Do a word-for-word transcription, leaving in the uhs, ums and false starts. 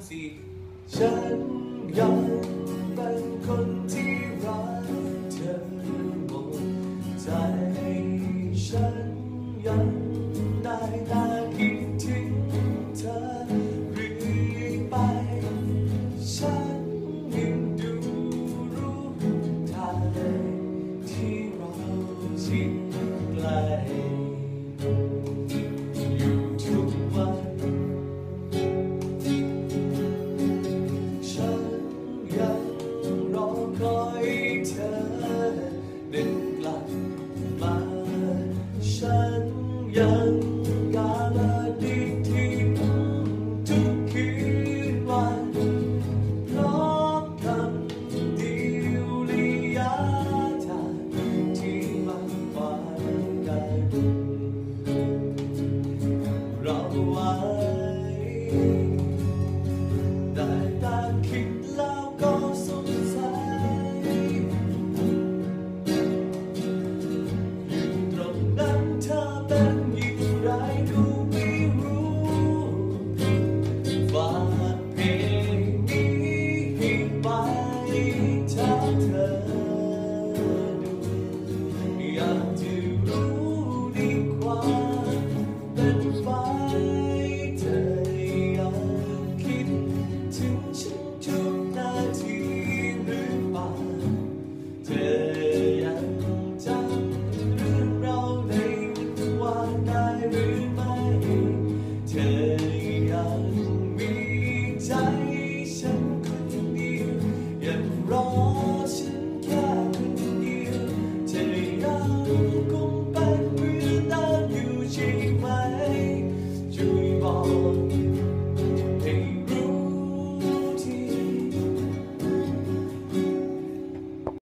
สี่ฉันยังเป็นคนที่รักเธอหมดใจฉันยังได้แต่คิดถึงเธอเรื่อยไปฉันยังดูรู้ทางที่เราชิดไกลอยู่ทุกวันฉันยังรอคอยเธอเดินกลับมาฉันยังอยาก